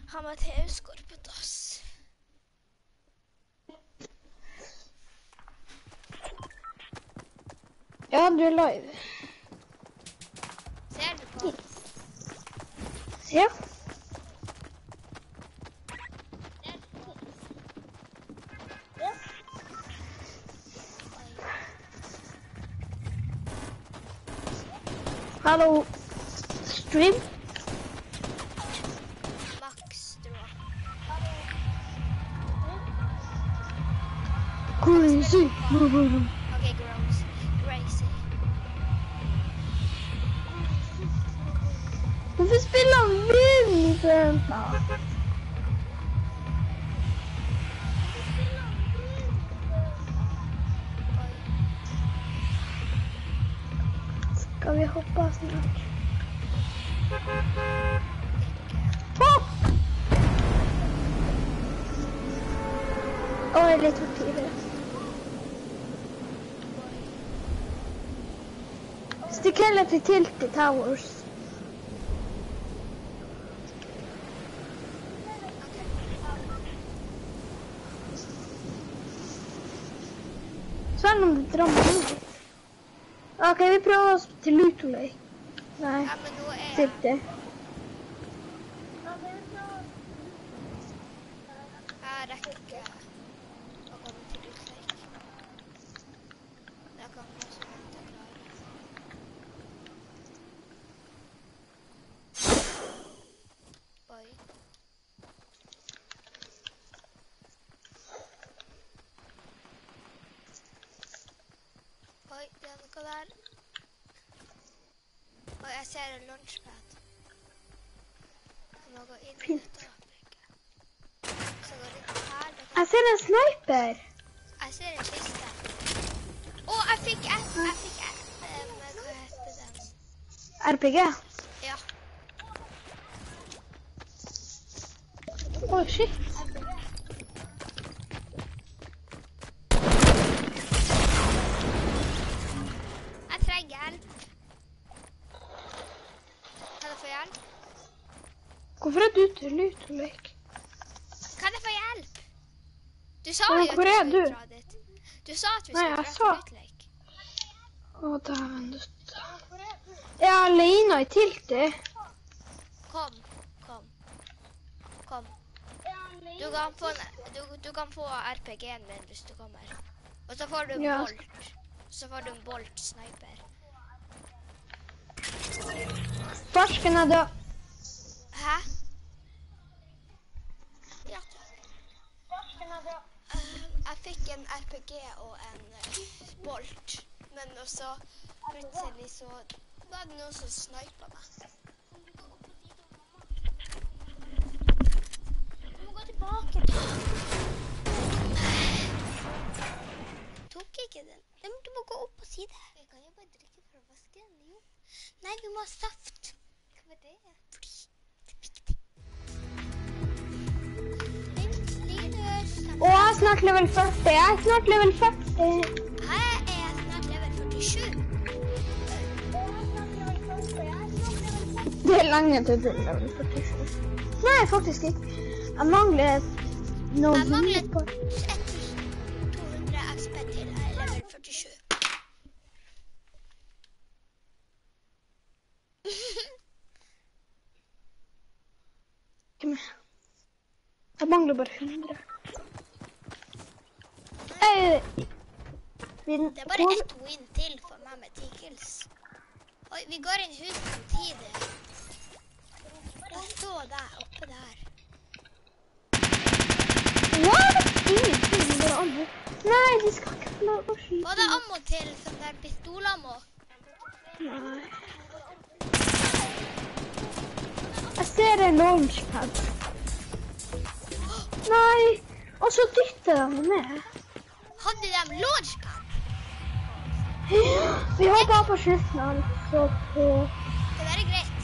Han Matteus går på dass. Ja, du er live. Ser du på? Ja. Hallo. Stream? Max, tror jeg. Crazy. Ok, gross. Crazy. Hvorfor spiller han Vincent da? Oi. Skal vi hoppe av snart? Ikke. Hopp! Oi, litt for tidlig. Stikk heller til Tilted Towers. Selv om det drammer litt. Ok, vi prøver oss til Luto Lake. Nei, Ja, men nå er Tilted. jeg rekker ikke å komme til Utleik. Jeg kan også vente klare. Oi. Oi, det er noe der. Oi, jeg ser en launchpad. Jeg må gå inn i Fint. dette avbrekket. Så går det her. Da kan Jeg ser en sniper. jeg ser en kiste. Å, jeg fikk hva heter den? RPG. Ja. Oi, shit. Jeg trenger hjelp. Kan jeg få hjelp? Hvorfor er du til Luto Lake? Kan jeg få hjelp? Du sa Men jo hvor at er vi skulle du? dra dit. Du sa at vi Nei, skulle jeg dra sa- til Utleik. Å, dæven døtte. Jeg er alene i Tilted. Kom. Du kan få RPG-en min hvis du kommer. Og så får du en Ja. bolt. Så får du en bolt sniper. Farsken er død. Hæ? Ja. Jeg fikk en RPG og en bolt. Men også plutselig så var det noen som snipet meg. Du må gå tilbake. Tok ikke den. Nei, men du må gå opp og si det. Jeg kan jo bare drikke fra vasken, jo. Nei, vi må ha saft. Hva var det? Fordi det er viktig. Å, jeg er snart level 40. Jeg er snart level 40. Jeg er snart level 47. Det er lenge til du er level 47. Nei, faktisk ikke. Jeg mangler noe. Jeg mangler 1200 XP til jeg er level 47. Jeg mangler bare 100. Det er bare ett win til for meg med 10 kills. Oi, vi går inn i huset samtidig. Jeg så deg oppe der. What? Ingenting, bare aldri. Nei, de skal ikke få lov å skyte. Var det ammo til sånn der pistolammo? Nei. Jeg ser en launchpad. Nei, og så dytter de ned. Hadde de launchpad? Vi hopper på slutten, altså på... Det der er greit.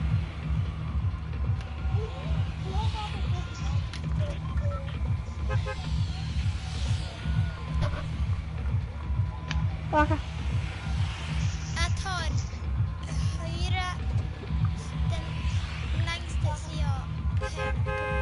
Ok. Jeg tar høyre, den lengste siden her på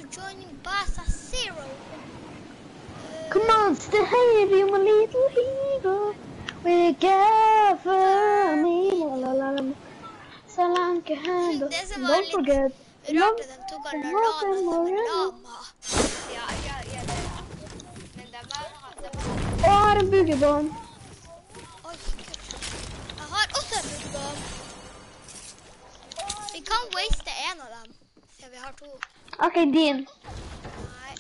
joining Basa Zero. Come on, stay my little hero. We gather me, la la la. Salanka handle. Det som var Don't litt forget. rart at de tok av Lolana som en lama. Ja, det. Men de har... Å, her er boogiebomb. Oi, jeg har også en boogiebomb. Vi kan waste en av dem, siden vi har to. Ok, din. Nei.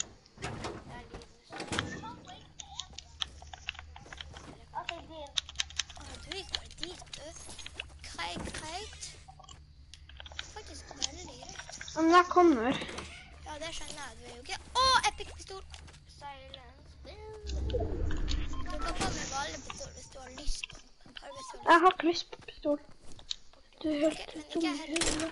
Du gikk bare dit, du. Greit. Faktisk veldig greit. Men jeg kommer. Ja, det skjønner jeg. Du er jo ikke... epic pistol! Silence. Du kan få med vanlig pistol hvis du har lyst på den. Jeg har ikke lyst på pistol. Du er helt Men ikke jeg heller.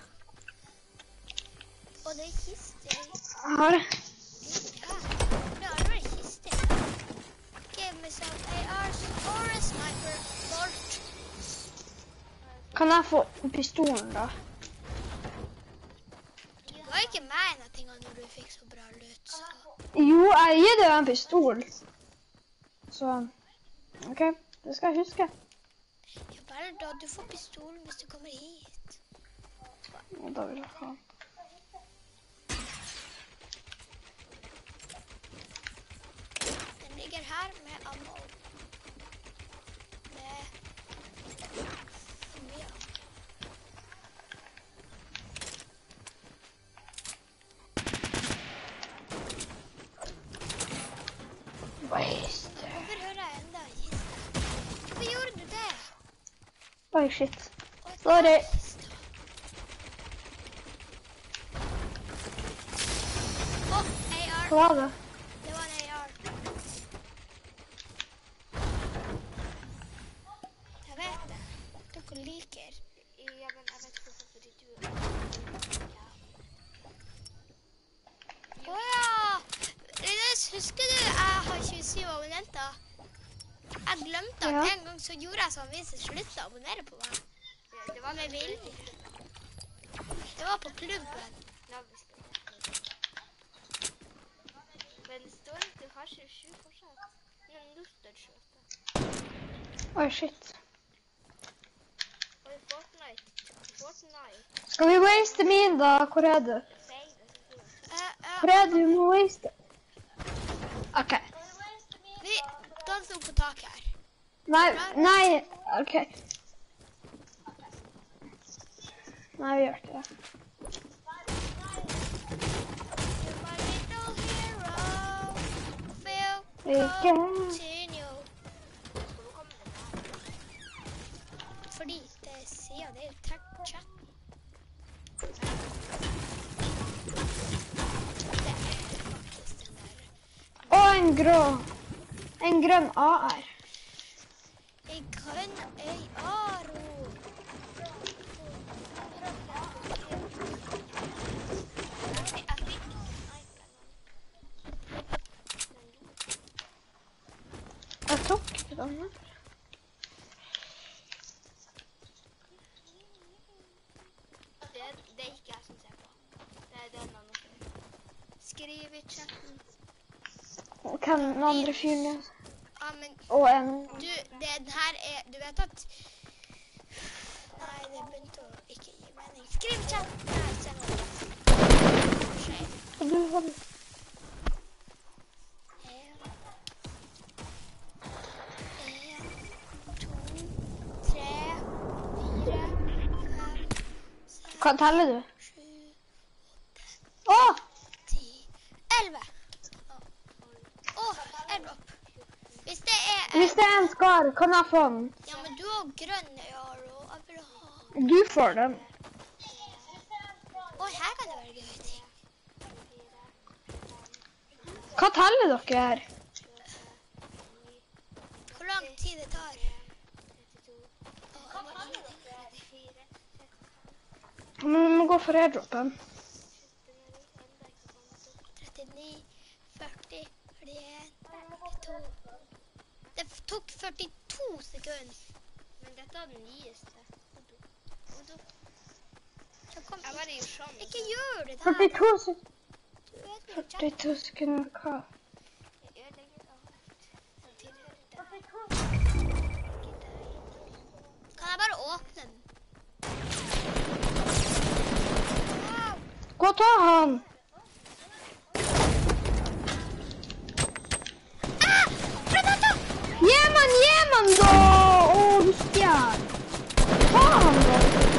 Og det er kiste. Jeg har det. Ja, det har vært kiste. Give me some ARs or a sniper bolt. Kan jeg få pistolen da? Du var ikke med en av tingene når du fikk så bra lut, så... Jo, jeg gir deg en pistol. Så, ok, det skal jeg huske. Ja, bare da, du får pistolen hvis du kommer hit. Og da vil jeg ha. Den ligger her med ammo. Med mye ammo. Waste. Hvorfor hører jeg enda en kiste? Hvorfor gjorde du det? Oi, shit. Oi, Sorry. kiste. AR. Hva var det? Det var en AR. Jeg vet det. Dere liker. Ja, men jeg vet hvorfor, fordi du... Åja! Ines, husker du jeg har 27 abonnenter? Jeg glemte at Ja. en gang så gjorde jeg sånn hvis jeg sluttet å abonnere på meg. Det var Med vilje. Det var på klubben. navnespill. Men det står at du har 27 fortsatt. Men du står 28. Oi, shit. Og i Fortnite. Skal vi waste min da? Hvor er du? Hvor er du? Vi må waste. Ok. Vi danser opp på taket her. Nei, ok. Nei, vi gjør ikke det. You're my little hero. Feel Ikke. continue. Fordi det sier det er jo tett chat. Det er faktisk den der. Og en grønn AR. En grønn AR-o. Jeg tok ikke den her. Det er ikke jeg som ser på. Det er den andre som. Skriv i chatten. Hvem den andre fyren er? Ja, men Og en... du, den her er, du vet at... Nei, det begynte å ikke gi mening. Skriv i chatten. Nei, se nå. Skjøy. Du har... En, to, tre, fire, fem, Hva teller du? 7, Åh! 10, 11. Åh, 11 opp. Hvis det er... Hvis det er en skar, kan jeg få den? Ja, men du har grønn Yaro. Jeg vil ha... Du får den. Oi, her kan det være gøy ting. Hva teller dere her? Hvor lang tid det tar? Men vi må gå for airdropen. 39, 40, 41, 42. Det tok 42 sekunder. Men dette er den nyeste. Så kom Jeg bare gjør sånn. Ikke gjør det der. 42 sekunder. Du vet 42 sekunder hva? Jeg ødelegger alt som tilhører deg. Kan jeg bare åpne den? Wow. Gå og ta han! Predator! Gi man da! Åh, du stjern! Ta han da!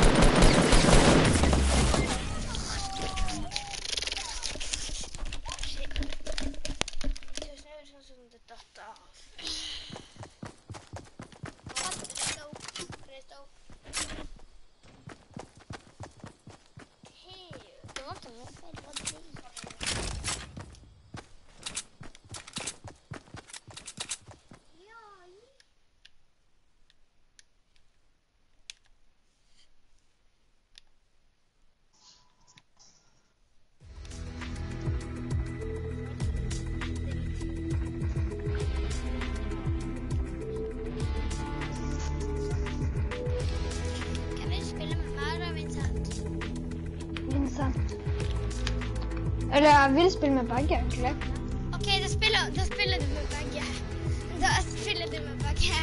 Eller jeg vil spille med begge, egentlig. Ok, da spiller du med begge. Da spiller du med begge.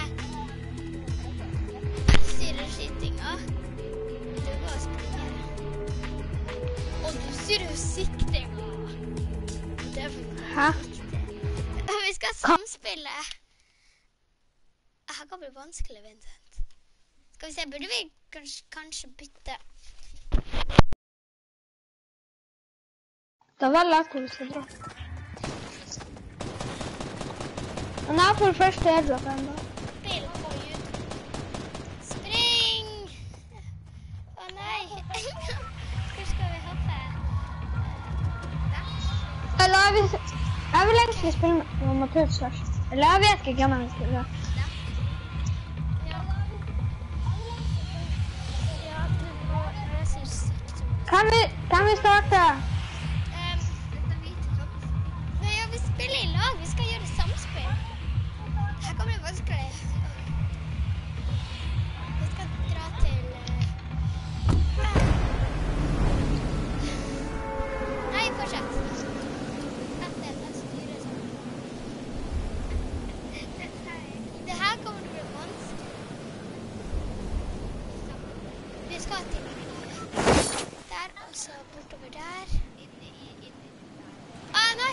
Styrer skytinga. Du går og springer. Og du styrer siktinga. Det er Hæ? Vi skal samspille. Her kan bli vanskelig, Vincent. Skal vi se, burde vi kanskje bytte? Da velger jeg hvor vi skal dra. Men jeg får først airdrop enda. Spill på YouTube. Spring! Å nei. Hvor skal vi hoppe? Eller jeg vil egentlig spille med amatør først. Eller jeg vet ikke hvem jeg vil spille. Ja, du må lese sikt. Kan vi starte? Vi spiller i lag, vi skal gjøre samspill. Her kommer det vanskelig. Vi skal dra til... Nei, fortsett. Jeg styrer sånn. Det her kommer til å bli vanskelig. Vi skal til der, og så bortover der. Nei!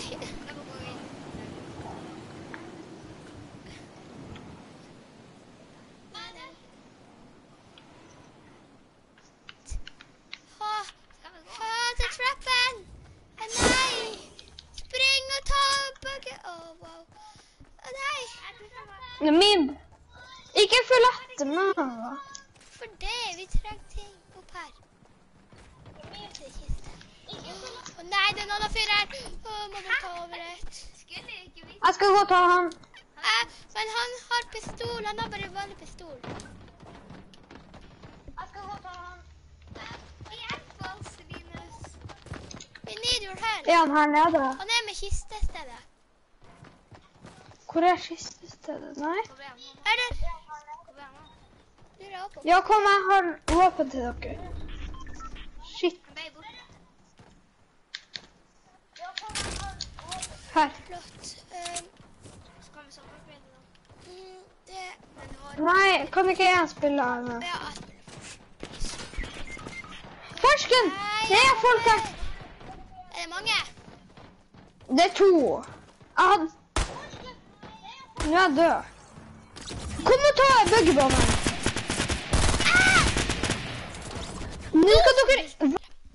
Til trappen! Nei! Spring og ta begge! Wow. Nei! Mib! Ikke følg etter meg. For det, vi trenger ting opp her. Nei, det er noen fyr her. Må bare ta over et. Jeg skal gå og ta han. Men han har pistol, han har bare vanlig pistol. Jeg skal gå og ta han. We need your help. Er han her nede? Han er med kistestedet. Hvor er kistestedet? Nei? Er det? Ja, kom, jeg har våpen til dere. Shit. Her. Flott. Nei, kan ikke jeg spille her med? Ja, Fersken! Det er folk her. er det mange? Det er 2. Nå er jeg død. Kom og ta buggybanen. Nå skal dere... Det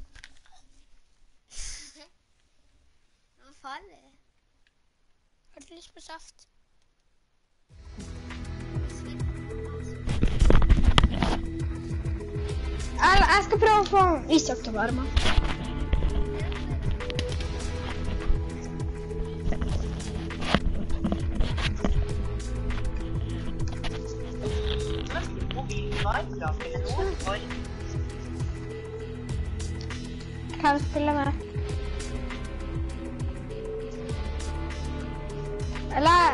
var farlig. Har du lyst på saft? Jeg skal prøve å få Isak til å være med. Kan jeg spille med? Eller...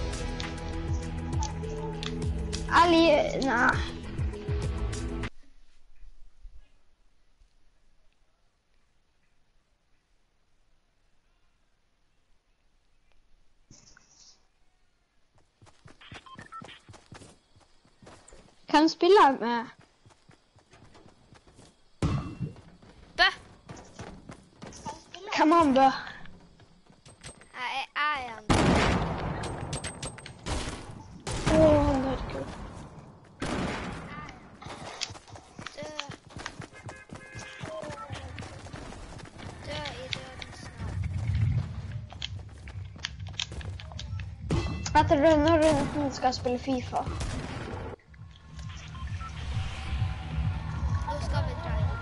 Nei. Hvem spiller jeg med? Bø! Hvem han Bø? Jeg er igjen. Han er kul. Dø. Dø i dødens navn. Etter denne runden skal jeg spille FIFA. Nå skal vi dra hit.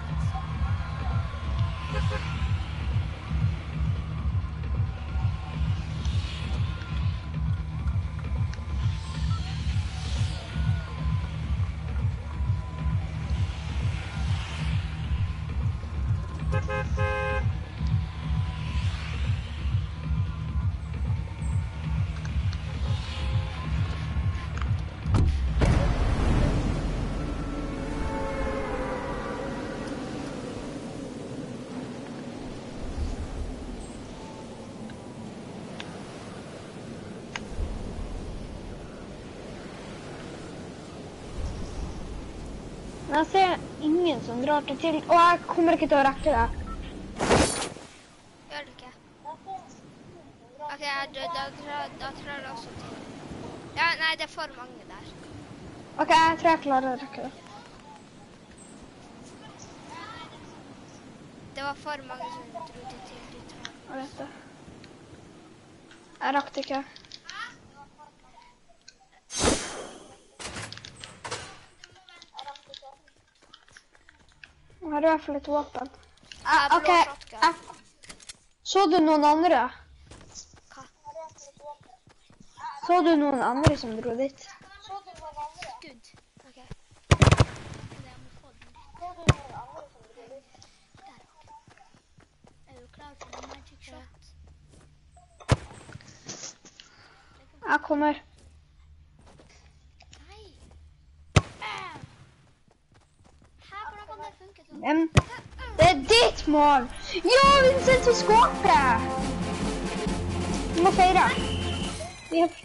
Men jeg ser ingen som drar det til, og jeg kommer ikke til å rekke det. Gjør det ikke? Ok, da tror jeg også til. Ja, nei, det er for mange der. Ok, jeg tror jeg klarer å rekke det. Det var for mange som dro det til de tre. Jeg vet det. Jeg rakk det ikke. Nå har du i hvert fall et våpen. Ok, så du noen andre? Hva? Så du noen andre som dro dit? Skudd. Ok. Er du klar for en magic shot? Jeg kommer. Nei. Her, hvordan kan det funke sånn? Det er ditt mål! Ja, Vincent, vi skårte! Vi må feire. Vi er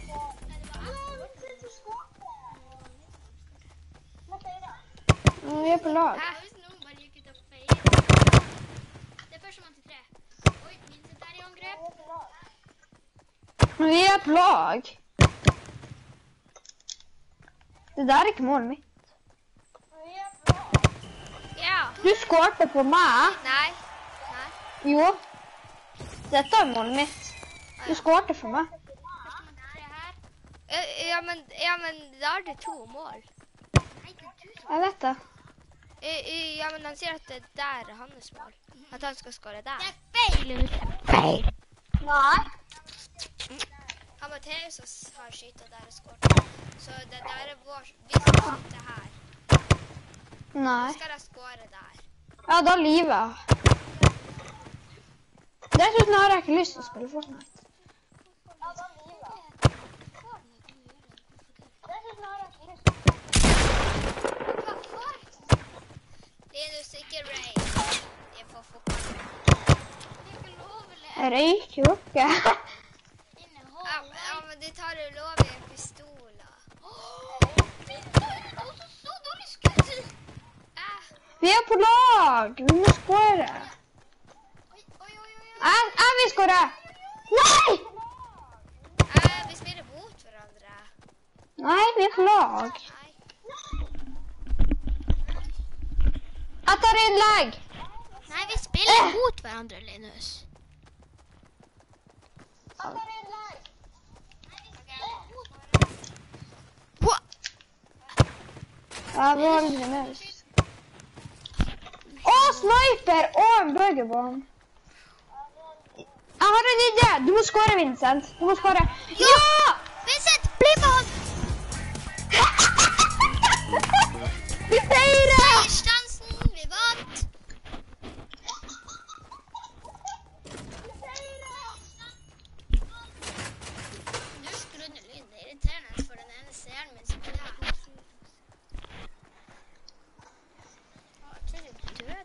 på lag. Hvis noen bare gikk ut og feiret. Det er førstemann til tre. Oi, Vincent er i angrep. Vi er på lag. Det der er ikke målet mitt. Ja. Du skårte på meg. Nei. Jo. Dette er målet mitt. Du skårte for meg. Førstemann til tre her. Ja, men da er det 2 mål. Nei, det er du som... Jeg vet det. Ja, men han sier at det der er hans mål. At han skal skåre der. Det er feil! Nei. Han Matteus har skytet der og skåret. Så det der er vår... Vi skal skyte her. Nei. Så skal jeg skåre der. Ja, da livet jeg. Dessuten har jeg ikke lyst til å spille Fortnite. Linus, ikke røyk. Jeg får fotball. Jeg røyker jo ikke. Ja, men de tar ulovlige pistoler. Så dårlig skudd! Vi er på lag. Vi må skåre. Jeg vil skåre. Nei! Vi spiller mot hverandre. Nei, vi er på lag. Nei. Jeg tar innlegg. Nei, vi spiller mot hverandre, Linus. Jeg var aldri med. Å, sniper og en burgerbomb. Jeg har en idé. Du må skåre, Vincent. Du må skåre. Ja! Vincent, bli med han! Vi feirer! Seiersdansen, vi vant! Nå skrudde lyden. Det er irriterende for den ene seeren min som er her. Jeg tror du døde.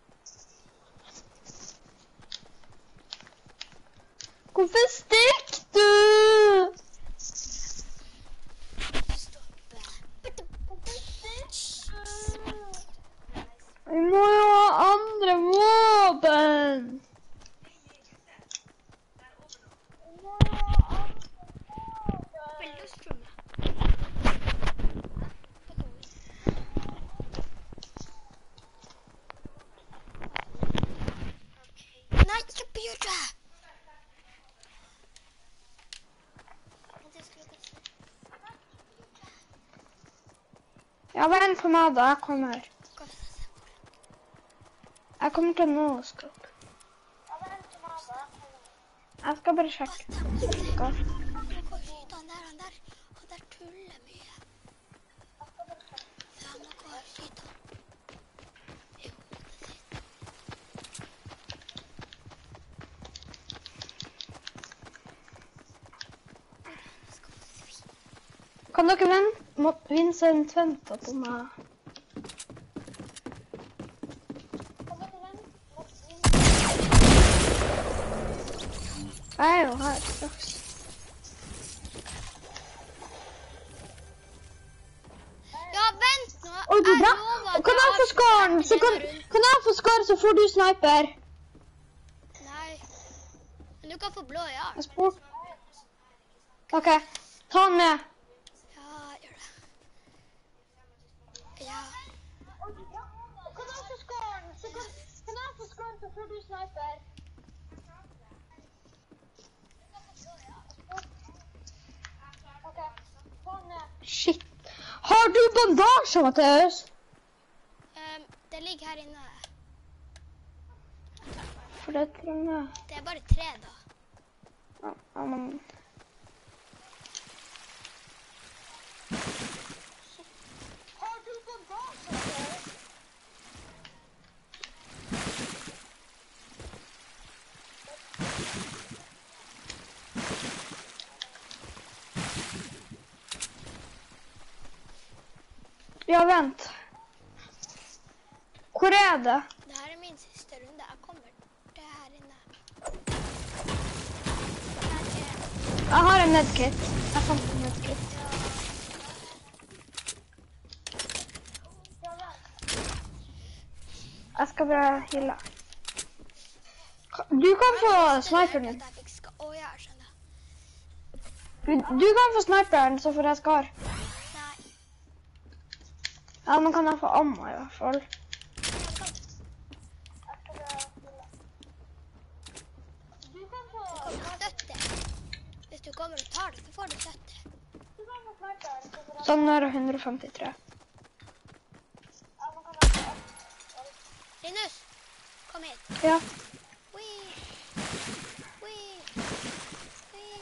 Hvorfor stikk du? Stoppe. Ja, vent på meg da, jeg kommer. Hva er det? Jeg kommer til nå, skal. Jeg skal bare sjekke. Hva? Han må gå og skyte han der. Han der tuller mye. Ja, han må gå og skyte han. I hodet sitt. Hvordan skal få svi? Kan dere Vincent vente på meg? Jeg er jo her straks. Ja, vent nå. Oi, du bra. lover at Kan jeg få skaren? Så kan jeg få skaren, så får du sniper. Nei. Men du kan få blå, ja. Jeg spør. Ok, ta den med. Ja, gjør det. Ja. Kan jeg få skaren? Så får du sniper. Shit. Har du bandasje, Mathias? Det ligger her inne. For det trenger jeg. Det er bare 3 da. Ja, men... Har du bandasje, Mathias? Ja, vent. Hvor er det? Det her er min siste runde. Jeg kommer til her inne. Jeg har en medkit. Jeg fant en medkit. Jeg skal bare heale. Du kan få sniperen din. Å, ja, skjønner. Du kan få sniperen, så får jeg skar. Nei. Ja, men kan jeg få ammo i hvert fall. Du kommer støtte. Hvis du kommer og tar det, så får du støtte. Sånn er det 153. Linus, kom hit. Ja. Wee. Wee. Wee.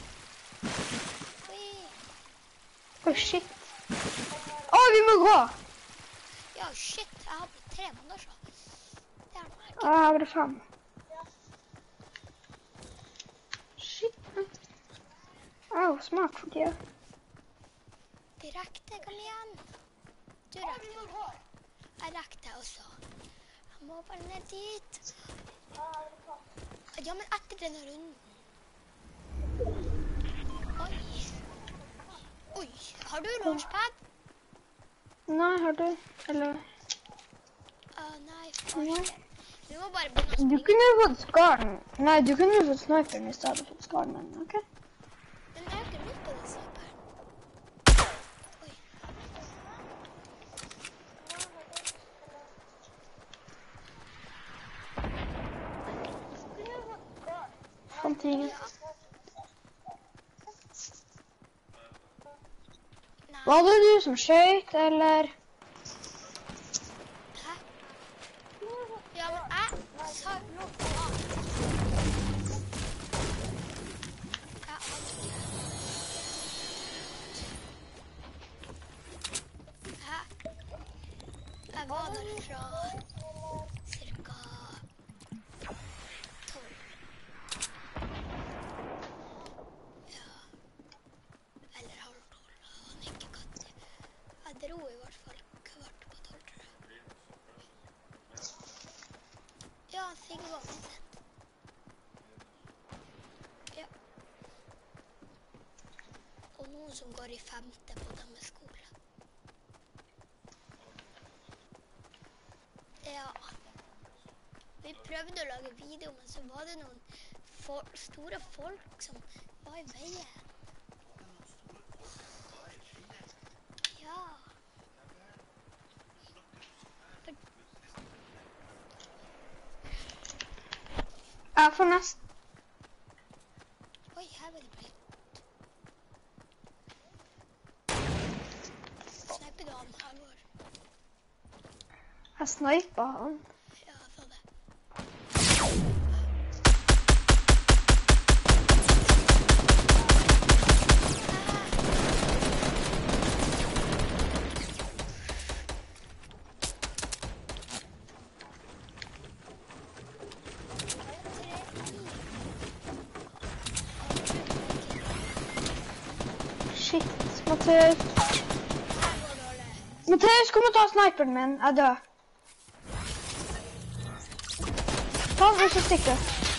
Wee. Oh, shit. Vi må gå. Ja, shit. Jeg har bare 3 bandasjer. Det er noe. Jeg har bare 5. Shit. Au, smart for tida. Direkte, kom igjen. Du rekte. Jeg rekte også. Jeg må bare ned dit. Ja, men etter denne runden. Oi. Oi, har du launchpad? Nei, har du? Eller? Nei, Nei. forresten. Vi må bare begynne å Du springe. kunne jo fått skaren. Nei, du kunne jo fått sniperen hvis du hadde fått skaren, men ok. Men jeg har ikke lyst på den sniperen. Oi. Fant ingen. Nei. Var det du som skjøt, eller? Hæ? Ja, men jeg sa noe annet. Ja, hæ? Jeg var der fra cirka 12. Ja. Eller halv 12. Han ikke katt. Jeg dro i hvert fall kvart på 12, tror jeg. Ja, Sigurd var med seg. Ja. Og noen som går i 5. på deres skole. Ja. Vi prøvde å lage video, men så var det noen store folk som var i veien. Ja. Jeg får nest. Oi, her var det blitt. Sniper Sniper du han, Halvor? Jeg sniper han. Ja, jeg sa det. Shit, Mathias. Mathias, kom og ta sniperen min. Jeg dør. Ta den, og så stikker.